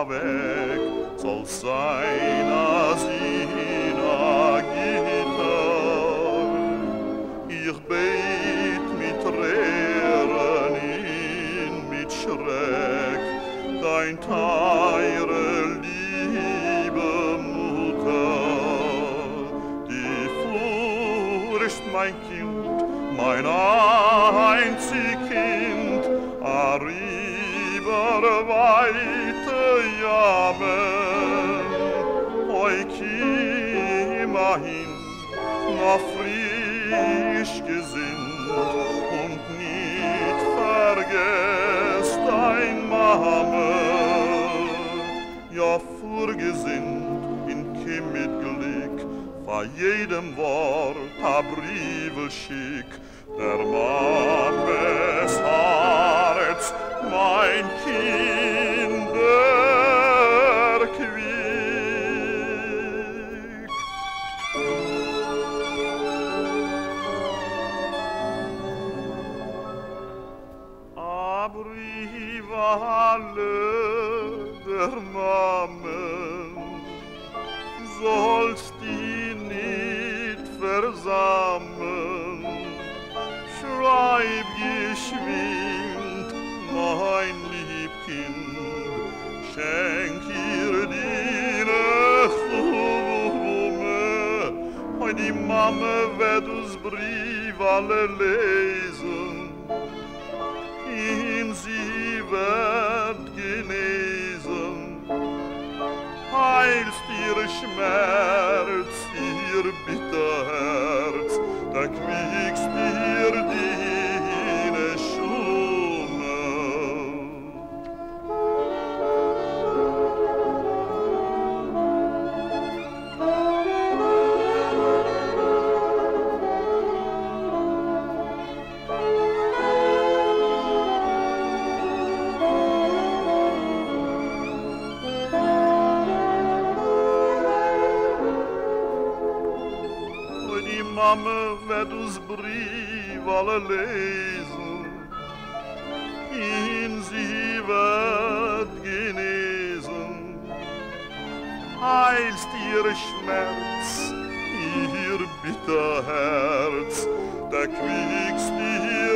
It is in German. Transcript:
weg, soll sein als in a Gitter. Ich bet mit Tränen in mit Schreck, dein teure liebe Mutter. Die Furcht, mein Kind, mein einzig Kind, arriber weite Jammer, heuk immerhin noch frisch gesinnt und nicht vergesst dein Mame, ja vorgesinnt in Kim mit Glück, vor jedem Wort a Briefel schick, der Mames Herz, mein Kinderquick. A Brief alle der Mamen, sollst die nicht versammeln. Schreib geschwind, mein Liebkind, schenk ihr die Blume. Und die Mama wird uns Brief alle lesen, in sie wird genesen. Heilst ihr Schmerz, ihr bitter Herz, da quickst ihr die Schumme. Mama wird uns Brief alle lesen, in sie wird genesen. Heilst ihr Schmerz, ihr bitter Herz, da quickst ihr